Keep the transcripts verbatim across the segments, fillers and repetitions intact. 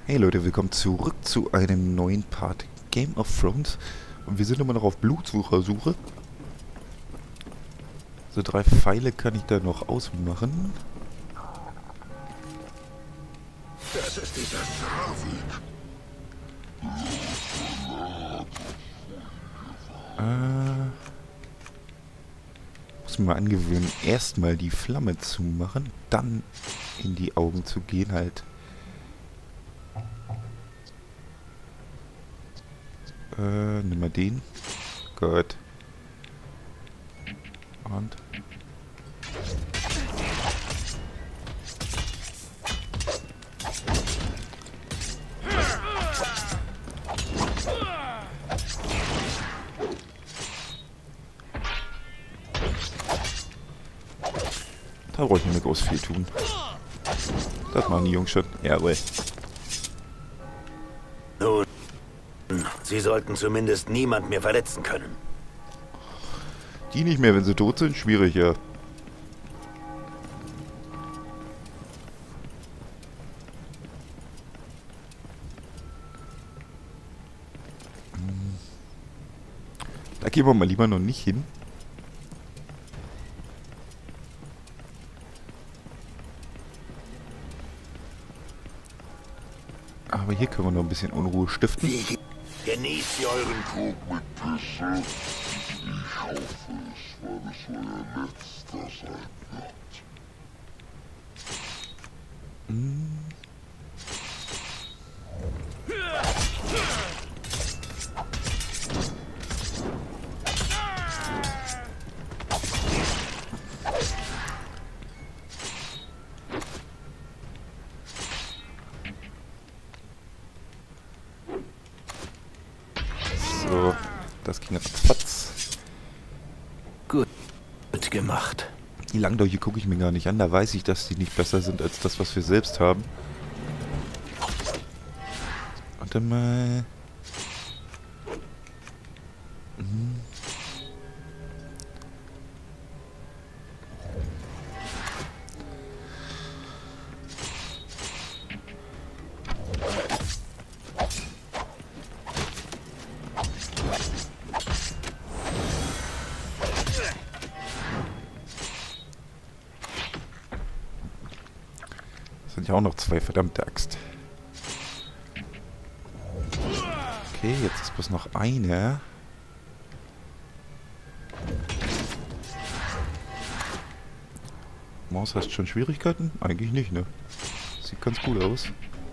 Hey Leute, willkommen zurück zu einem neuen Part Game of Thrones. Und wir sind immer noch auf Blutsuchersuche. So drei Pfeile kann ich da noch ausmachen. Das ist dieser Savik. Äh, muss mir mal angewöhnen, erstmal die Flamme zu machen, dann in die Augen zu gehen halt. Äh, nimm mal den. Gut. Und. Da brauche ich nicht mehr groß viel tun. Das machen die Jungs schon. Jawohl. Nun, Sie sollten zumindest niemand mehr verletzen können. Die nicht mehr, wenn sie tot sind? Schwierig, ja. Da gehen wir mal lieber noch nicht hin. Aber hier können wir noch ein bisschen Unruhe stiften. Genießt ihr euren Tod mit Pisse. Ich hoffe, es war das euer letzter sein wird. Hm. So, das ging ratzfatz. Gut gemacht. Die Langdolche gucke ich mir gar nicht an, da weiß ich, dass die nicht besser sind als das, was wir selbst haben. Warte mal. Hm. Sind ja auch noch zwei, verdammte Axt. Okay, jetzt ist bloß noch eine. Maus, hast schon Schwierigkeiten? Eigentlich nicht, ne? Sieht ganz gut aus.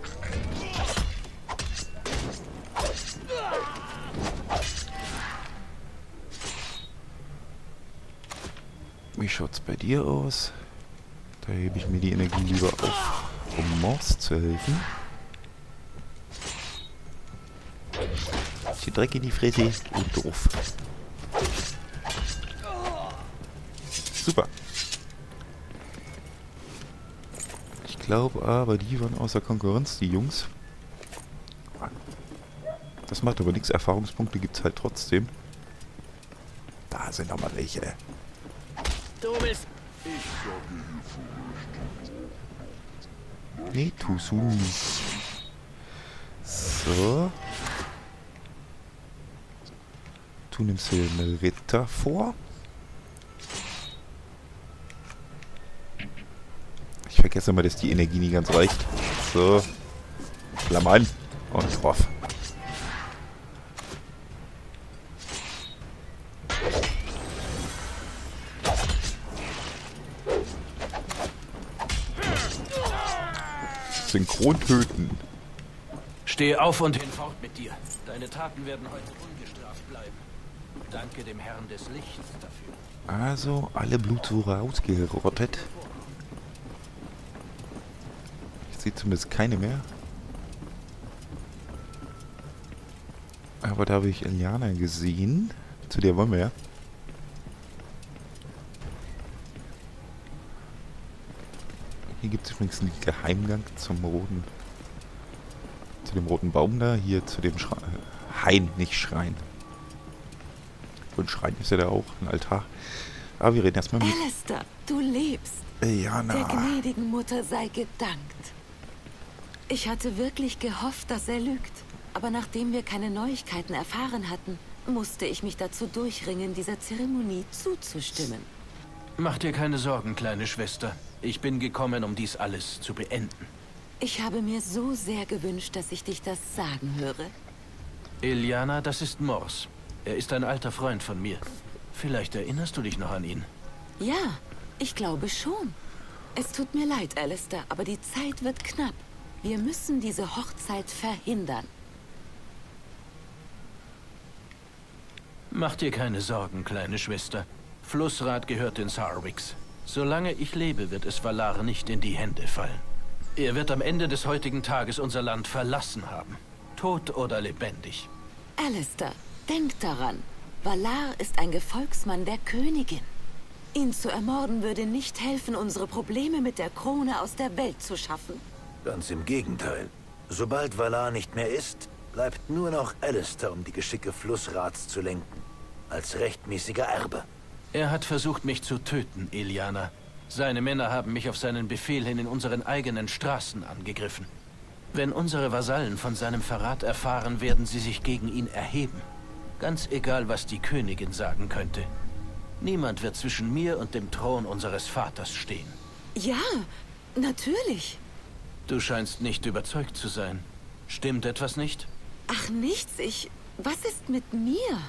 Wie schaut's bei dir aus? Da hebe ich mir die Energie lieber auf, um Maus zu helfen. Die Dreck in die Fresse und doof. Super. Ich glaube aber, die waren außer Konkurrenz, die Jungs. Das macht aber nichts. Erfahrungspunkte gibt es halt trotzdem. Da sind noch mal welche. Du bist... Ich sage hier für Nee, tust du nicht. So. Du nimmst hier einen Ritter vor. Ich vergesse immer, dass die Energie nie ganz reicht. So. Flamme an. Und drauf. Synchron töten. Steh auf und hinfort mit dir. Deine Taten werden heute ungestraft bleiben. Danke dem Herrn des Lichts dafür. Also, alle Blutsucher ausgerottet. Ich sehe zumindest keine mehr. Aber da habe ich Eliana gesehen. Zu der wollen wir ja. Hier gibt es übrigens einen Geheimgang zum roten... Zu dem roten Baum da. Hier zu dem Schrein. Hain, nicht Schrein. Und Schrein ist ja da auch ein Altar. Aber wir reden erstmal mit... Alistair, du lebst. Eliana. Der gnädigen Mutter sei gedankt. Ich hatte wirklich gehofft, dass er lügt. Aber nachdem wir keine Neuigkeiten erfahren hatten, musste ich mich dazu durchringen, dieser Zeremonie zuzustimmen. Mach dir keine Sorgen, kleine Schwester. Ich bin gekommen, um dies alles zu beenden. Ich habe mir so sehr gewünscht, dass ich dich das sagen höre. Iliana, das ist Mors. Er ist ein alter Freund von mir. Vielleicht erinnerst du dich noch an ihn. Ja, ich glaube schon. Es tut mir leid, Alistair, aber die Zeit wird knapp. Wir müssen diese Hochzeit verhindern. Mach dir keine Sorgen, kleine Schwester. Flussrat gehört den Sarwicks. Solange ich lebe, wird es Valar nicht in die Hände fallen. Er wird am Ende des heutigen Tages unser Land verlassen haben. Tot oder lebendig. Alistair, denk daran. Valar ist ein Gefolgsmann der Königin. Ihn zu ermorden würde nicht helfen, unsere Probleme mit der Krone aus der Welt zu schaffen. Ganz im Gegenteil. Sobald Valar nicht mehr ist, bleibt nur noch Alistair, um die Geschicke Flussrats zu lenken. Als rechtmäßiger Erbe. Er hat versucht, mich zu töten, Iliana. Seine Männer haben mich auf seinen Befehl hin in unseren eigenen Straßen angegriffen. Wenn unsere Vasallen von seinem Verrat erfahren, werden sie sich gegen ihn erheben. Ganz egal, was die Königin sagen könnte. Niemand wird zwischen mir und dem Thron unseres Vaters stehen. Ja, natürlich. Du scheinst nicht überzeugt zu sein. Stimmt etwas nicht? Ach, nichts. Ich... Was ist mit mir?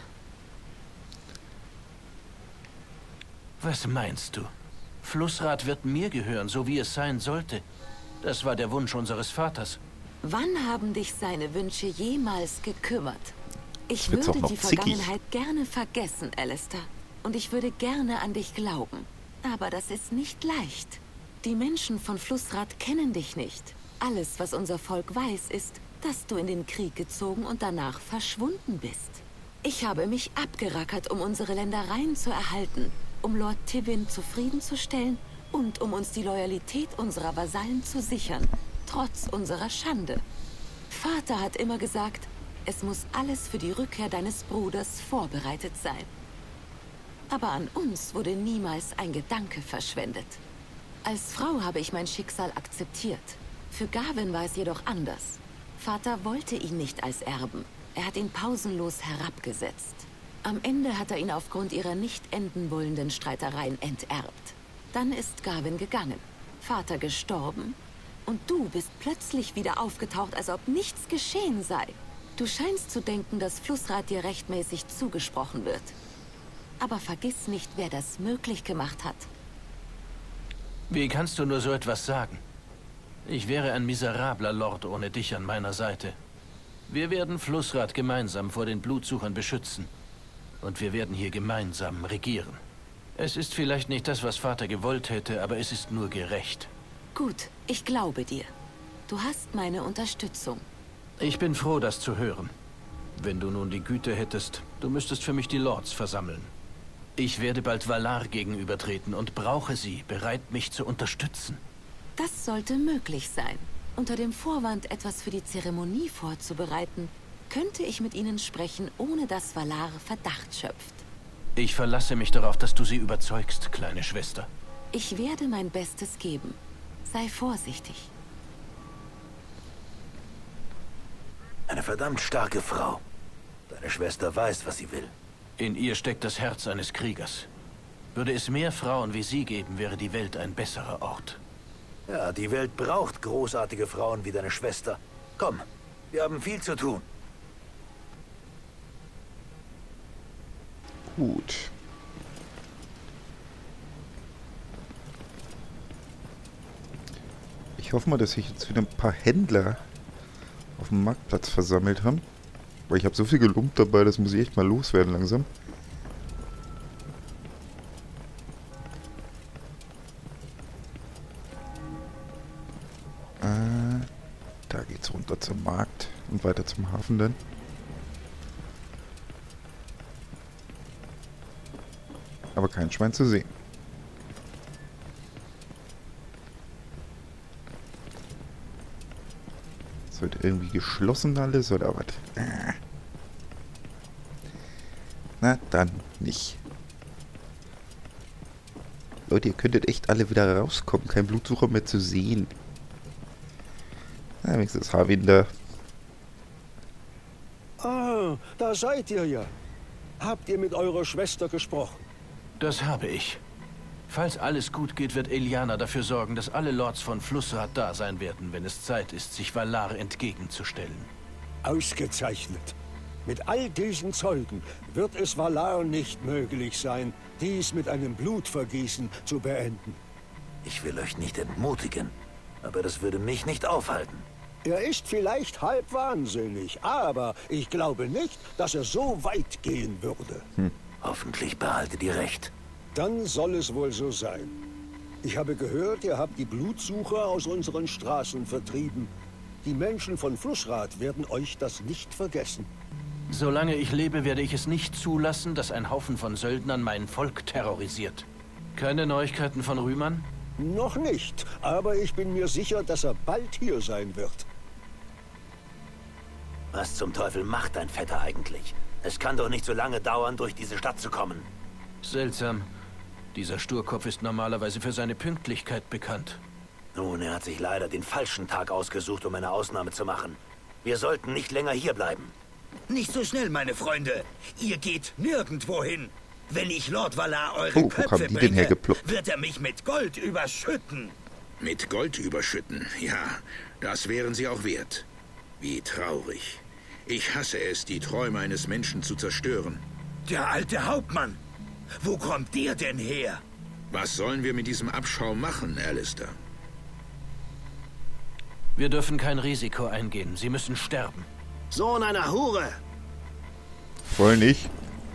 Was meinst du? Flussrat wird mir gehören, so wie es sein sollte. Das war der Wunsch unseres Vaters. Wann haben dich seine Wünsche jemals gekümmert? Ich Jetzt würde auch noch die zickig. Vergangenheit gerne vergessen, Alistair. Und ich würde gerne an dich glauben. Aber das ist nicht leicht. Die Menschen von Flussrat kennen dich nicht. Alles, was unser Volk weiß, ist, dass du in den Krieg gezogen und danach verschwunden bist. Ich habe mich abgerackert, um unsere Ländereien zu erhalten, um Lord Tywin zufriedenzustellen und um uns die Loyalität unserer Vasallen zu sichern, trotz unserer Schande. Vater hat immer gesagt, es muss alles für die Rückkehr deines Bruders vorbereitet sein. Aber an uns wurde niemals ein Gedanke verschwendet. Als Frau habe ich mein Schicksal akzeptiert. Für Gawyn war es jedoch anders. Vater wollte ihn nicht als Erben. Er hat ihn pausenlos herabgesetzt. Am Ende hat er ihn aufgrund ihrer nicht enden wollenden Streitereien enterbt. Dann ist Gawyn gegangen, Vater gestorben und du bist plötzlich wieder aufgetaucht, als ob nichts geschehen sei. Du scheinst zu denken, dass Flussrat dir rechtmäßig zugesprochen wird. Aber vergiss nicht, wer das möglich gemacht hat. Wie kannst du nur so etwas sagen? Ich wäre ein miserabler Lord ohne dich an meiner Seite. Wir werden Flussrat gemeinsam vor den Blutsuchern beschützen. Und wir werden hier gemeinsam regieren. Es ist vielleicht nicht das, was Vater gewollt hätte, aber es ist nur gerecht. Gut, ich glaube dir. Du hast meine Unterstützung. Ich bin froh, das zu hören. Wenn du nun die Güte hättest, du müsstest für mich die Lords versammeln. Ich werde bald Valar gegenübertreten und brauche sie, bereit, mich zu unterstützen. Das sollte möglich sein. Unter dem Vorwand, etwas für die Zeremonie vorzubereiten, könnte ich mit ihnen sprechen, ohne dass Valar Verdacht schöpft. Ich verlasse mich darauf, dass du sie überzeugst, kleine Schwester. Ich werde mein Bestes geben. Sei vorsichtig. Eine verdammt starke Frau. Deine Schwester weiß, was sie will. In ihr steckt das Herz eines Kriegers. Würde es mehr Frauen wie sie geben, wäre die Welt ein besserer Ort. Ja, die Welt braucht großartige Frauen wie deine Schwester. Komm, wir haben viel zu tun. Gut. Ich hoffe mal, dass sich jetzt wieder ein paar Händler auf dem Marktplatz versammelt haben. Weil ich habe so viel gelumpt dabei, das muss ich echt mal loswerden langsam. Äh, da geht's runter zum Markt und weiter zum Hafen dann. Aber kein Schwein zu sehen. Es wird irgendwie geschlossen alles oder was? Äh. Na, dann nicht. Leute, ihr könntet echt alle wieder rauskommen. Kein Blutsucher mehr zu sehen. Ja, wenigstens ist Harwin da. Ah, da seid ihr ja. Habt ihr mit eurer Schwester gesprochen? Das habe ich. Falls alles gut geht, wird Eliana dafür sorgen, dass alle Lords von Flussrat da sein werden, wenn es Zeit ist, sich Valar entgegenzustellen. Ausgezeichnet. Mit all diesen Zeugen wird es Valar nicht möglich sein, dies mit einem Blutvergießen zu beenden. Ich will euch nicht entmutigen, aber das würde mich nicht aufhalten. Er ist vielleicht halb wahnsinnig, aber ich glaube nicht, dass er so weit gehen würde. Hm. Hoffentlich behaltet ihr recht. Dann soll es wohl so sein. Ich habe gehört, ihr habt die Blutsucher aus unseren Straßen vertrieben. Die Menschen von Flussrat werden euch das nicht vergessen. Solange ich lebe, werde ich es nicht zulassen, dass ein Haufen von Söldnern mein Volk terrorisiert. Keine Neuigkeiten von Rühmann? Noch nicht, aber ich bin mir sicher, dass er bald hier sein wird. Was zum Teufel macht dein Vetter eigentlich? Es kann doch nicht so lange dauern, durch diese Stadt zu kommen. Seltsam. Dieser Sturkopf ist normalerweise für seine Pünktlichkeit bekannt. Nun, er hat sich leider den falschen Tag ausgesucht, um eine Ausnahme zu machen. Wir sollten nicht länger hierbleiben. Nicht so schnell, meine Freunde. Ihr geht nirgendwo hin. Wenn ich Lord Valar eure Oh, Köpfe wo haben die denn bringe, hergeploppt? wird er mich mit Gold überschütten. Mit Gold überschütten, ja, das wären sie auch wert. Wie traurig. Ich hasse es, die Träume eines Menschen zu zerstören. Der alte Hauptmann. Wo kommt der denn her? Was sollen wir mit diesem Abschaum machen, Alistair? Wir dürfen kein Risiko eingehen. Sie müssen sterben. Sohn einer Hure. Voll nicht.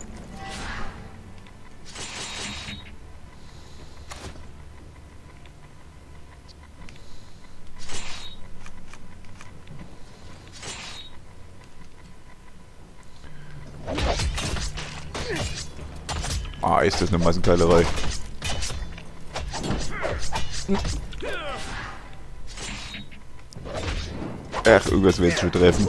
Ah, ist das eine Massenkeilerei. Ach, irgendwas wird schon treffen.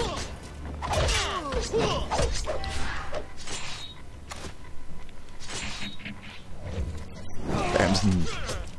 Bamsen.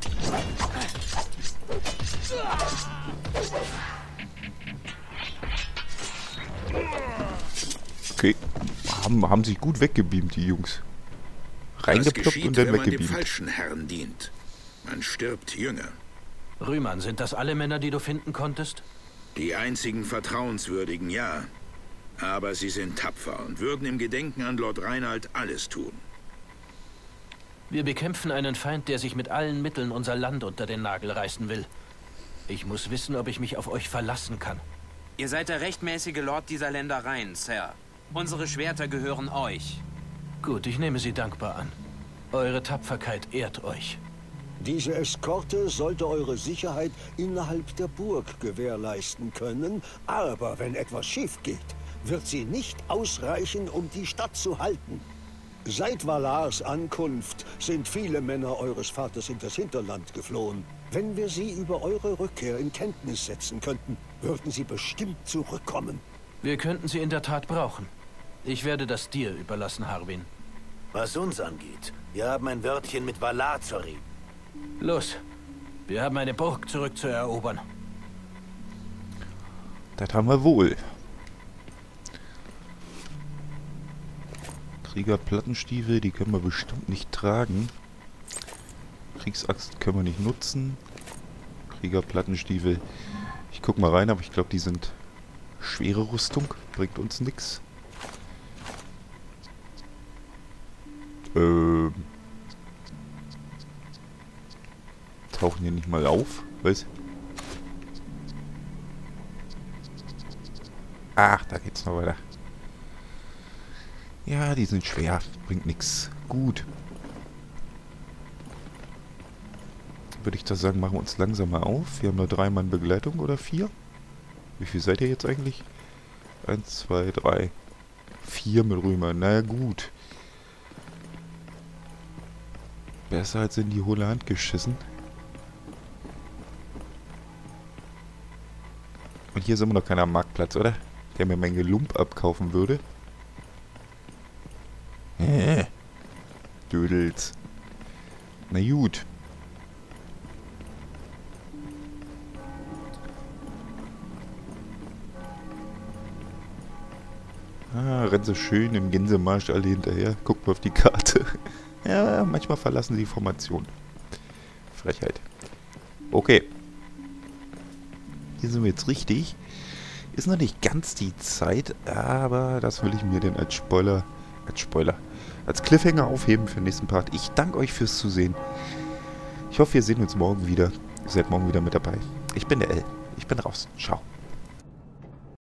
Okay. Haben, haben sich gut weggebeamt, die Jungs. Reingeploppt geschieht, und dann wenn man dem weggebeamt. falschen Herrn dient. Man stirbt jünger. Rühmann, sind das alle Männer, die du finden konntest? Die einzigen Vertrauenswürdigen, ja. Aber sie sind tapfer und würden im Gedenken an Lord Reinald alles tun. Wir bekämpfen einen Feind, der sich mit allen Mitteln unser Land unter den Nagel reißen will. Ich muss wissen, ob ich mich auf euch verlassen kann. Ihr seid der rechtmäßige Lord dieser Ländereien, Sir. Unsere Schwerter gehören euch. Gut, ich nehme sie dankbar an. Eure Tapferkeit ehrt euch. Diese Eskorte sollte eure Sicherheit innerhalb der Burg gewährleisten können, aber wenn etwas schief geht, wird sie nicht ausreichen, um die Stadt zu halten. Seit Valars Ankunft sind viele Männer eures Vaters in das Hinterland geflohen. Wenn wir sie über eure Rückkehr in Kenntnis setzen könnten, würden sie bestimmt zurückkommen. Wir könnten sie in der Tat brauchen. Ich werde das dir überlassen, Harwin. Was uns angeht, wir haben ein Wörtchen mit Valar zu reden. Los, wir haben eine Burg zurückzuerobern. Das haben wir wohl. Kriegerplattenstiefel, die können wir bestimmt nicht tragen. Kriegsaxt können wir nicht nutzen. Kriegerplattenstiefel. Ich guck mal rein, aber ich glaube, die sind schwere Rüstung. Bringt uns nichts. Ähm. Tauchen hier nicht mal auf. Was? Ach, da geht's noch weiter. Ja, die sind schwer. Bringt nichts. Gut. Würde ich das sagen, machen wir uns langsam mal auf. Wir haben nur drei Mann Begleitung oder vier? Wie viel seid ihr jetzt eigentlich? Eins, zwei, drei. Vier mit Rümer. Na gut. Besser als in die hohle Hand geschissen. Und hier sind wir noch keiner am Marktplatz, oder? Der mir mein Gelump abkaufen würde. Hä? Dödels. Na gut. Ah, rennen so schön im Gänsemarsch alle hinterher. Guckt mal auf die Karte. Ja, manchmal verlassen sie die Formation. Frechheit. Okay. Hier sind wir jetzt richtig. Ist noch nicht ganz die Zeit, aber das will ich mir denn als Spoiler, als Spoiler, als Cliffhanger aufheben für den nächsten Part. Ich danke euch fürs Zusehen. Ich hoffe, wir sehen uns morgen wieder. Ihr seid morgen wieder mit dabei. Ich bin der L. Ich bin raus. Ciao.